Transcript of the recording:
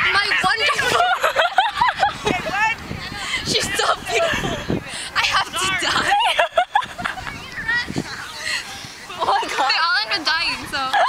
My wonderful. She's so beautiful. I have to die. Oh my god. They all end up dying, so.